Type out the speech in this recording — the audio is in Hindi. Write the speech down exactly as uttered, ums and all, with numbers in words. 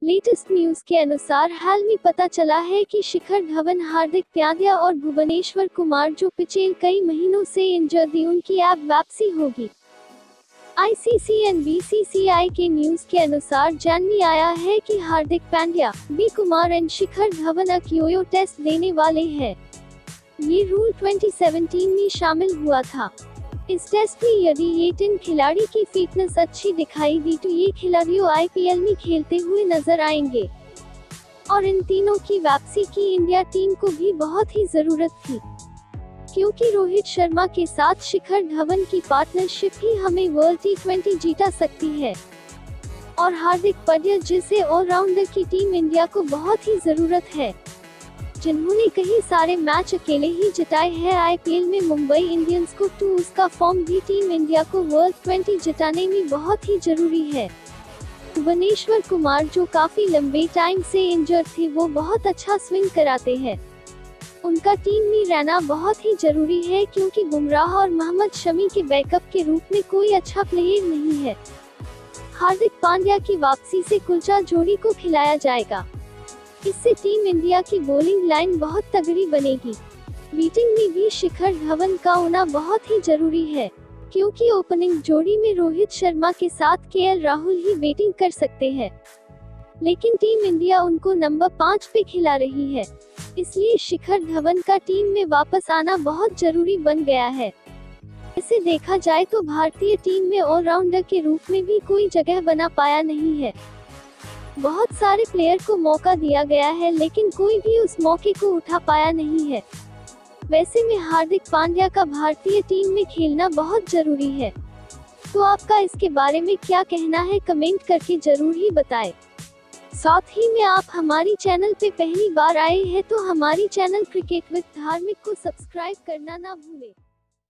लेटेस्ट न्यूज के अनुसार हाल में पता चला है कि शिखर धवन, हार्दिक पांड्या और भुवनेश्वर कुमार जो पिछले कई महीनों से इंजर्ड थी, उनकी अब वापसी होगी। आईसीसी एंड बीसीसीआई के न्यूज के अनुसार जानने आया है कि हार्दिक पांड्या, बी कुमार एंड शिखर धवन अब योयो टेस्ट देने वाले हैं। ये रूल दो हज़ार सत्रह में शामिल हुआ था। इस टेस्ट में यदि ये तीन खिलाड़ी की फिटनेस अच्छी दिखाई दी तो ये खिलाड़ियों आईपीएल में खेलते हुए नजर आएंगे और इन तीनों की वापसी की इंडिया टीम को भी बहुत ही जरूरत थी, क्योंकि रोहित शर्मा के साथ शिखर धवन की पार्टनरशिप ही हमें वर्ल्ड टी ट्वेंटी जीता सकती है और हार्दिक पांड्या जिसे ऑलराउंडर की टीम इंडिया को बहुत ही जरूरत है, जिन्होंने कई सारे मैच अकेले ही जिताए हैं आईपीएल में मुंबई इंडियंस को, तो उसका फॉर्म भी टीम इंडिया को वर्ल्ड ट्वेंटी जिताने में बहुत ही जरूरी है। भुवनेश्वर कुमार जो काफी लंबे टाइम से इंजर्ड थे, वो बहुत अच्छा स्विंग कराते हैं। उनका टीम में रहना बहुत ही जरूरी है, क्योंकि बुमराह और मोहम्मद शमी के बैकअप के रूप में कोई अच्छा प्लेयर नहीं है। हार्दिक पांड्या की वापसी से कुलचा जोड़ी को खिलाया जाएगा। इससे टीम इंडिया की बॉलिंग लाइन बहुत तगड़ी बनेगी। बैटिंग में भी शिखर धवन का होना बहुत ही जरूरी है, क्योंकि ओपनिंग जोड़ी में रोहित शर्मा के साथ केएल राहुल ही बैटिंग कर सकते हैं, लेकिन टीम इंडिया उनको नंबर पाँच पे खिला रही है। इसलिए शिखर धवन का टीम में वापस आना बहुत जरूरी बन गया है। इसे देखा जाए तो भारतीय टीम में ऑलराउंडर के रूप में भी कोई जगह बना पाया नहीं है। बहुत सारे प्लेयर को मौका दिया गया है, लेकिन कोई भी उस मौके को उठा पाया नहीं है। वैसे में हार्दिक पांड्या का भारतीय टीम में खेलना बहुत जरूरी है। तो आपका इसके बारे में क्या कहना है, कमेंट करके जरूर ही बताएं। साथ ही में आप हमारी चैनल पे पहली बार आए हैं तो हमारी चैनल क्रिकेट विद धार्मिक को सब्सक्राइब करना ना भूलें।